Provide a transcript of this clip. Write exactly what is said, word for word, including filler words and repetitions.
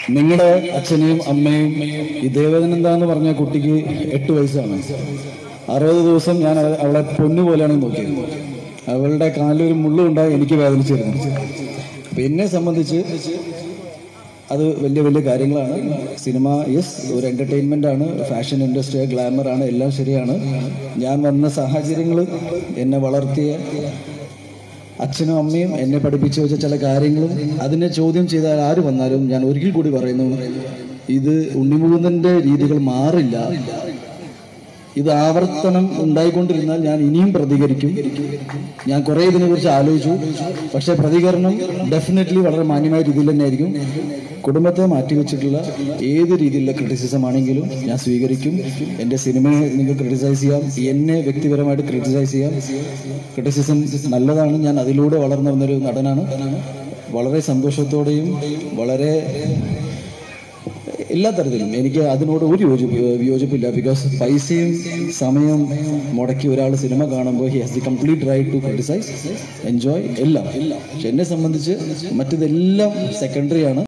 നിങ്ങളുടെ അച്ഛനെയും അമ്മയും ഈ ദേവദൻ എന്താന്ന് പറഞ്ഞ കുട്ടിക്ക് എട്ട് വയസ്സാണ്. അറുപത് ദിവസം ഞാൻ അവളെ പൊന്നുപോലെയാണ് നോക്കിയത്. അവളുടെ കാലിലൊരു മുള്ളുണ്ടായി എനിക്ക് വേദനിച്ചിരുന്നു. അപ്പം എന്നെ സംബന്ധിച്ച് അത് വലിയ വലിയ കാര്യങ്ങളാണ്. സിനിമ യെസ് ഒരു എൻ്റർടൈൻമെൻ്റ് ആണ്, ഫാഷൻ ഇൻഡസ്ട്രി ഗ്ലാമറാണ്, എല്ലാം ശരിയാണ്. ഞാൻ വന്ന സാഹചര്യങ്ങൾ, എന്നെ വളർത്തിയ അച്ഛനും അമ്മയും എന്നെ പഠിപ്പിച്ചു വെച്ച ചില കാര്യങ്ങളും അതിനെ ചോദ്യം ചെയ്താൽ ആര് വന്നാലും ഞാൻ ഒരിക്കൽ കൂടി പറയുന്നു, ഇത് ഉണ്ണിമുകുന്ദൻ്റെ രീതികൾ മാറില്ല. ഇത് ആവർത്തനം ഉണ്ടായിക്കൊണ്ടിരുന്നാൽ ഞാൻ ഇനിയും പ്രതികരിക്കും. ഞാൻ കുറേ ഇതിനെക്കുറിച്ച് ആലോചിച്ചു. പക്ഷേ പ്രതികരണം ഡെഫിനറ്റ്ലി വളരെ മാന്യമായ രീതിയിൽ തന്നെ ആയിരിക്കും. കുടുംബത്തെ മാറ്റിവെച്ചിട്ടുള്ള ഏത് രീതിയിലുള്ള ക്രിറ്റിസിസം ആണെങ്കിലും ഞാൻ സ്വീകരിക്കും. എൻ്റെ സിനിമയെ നിങ്ങൾ ക്രിറ്റിസൈസ് ചെയ്യാം, എന്നെ വ്യക്തിപരമായിട്ട് ക്രിറ്റിസൈസ് ചെയ്യാം. ക്രിറ്റിസിസം നല്ലതാണ്. ഞാൻ അതിലൂടെ വളർന്നു വന്നൊരു നടനാണ്. വളരെ സന്തോഷത്തോടെയും വളരെ എല്ലാ തരത്തിലും എനിക്ക് അതിനോട് ഒരു യോജിപ്പ് വിയോജിപ്പില്ല. ബിക്കോസ് പൈസയും സമയവും മുടക്കി ഒരാൾ സിനിമ കാണുമ്പോൾ he has the complete right to criticise, enjoy എല്ലാം. പക്ഷെ എന്നെ സംബന്ധിച്ച് മറ്റതെല്ലാം സെക്കൻഡറി ആണ്.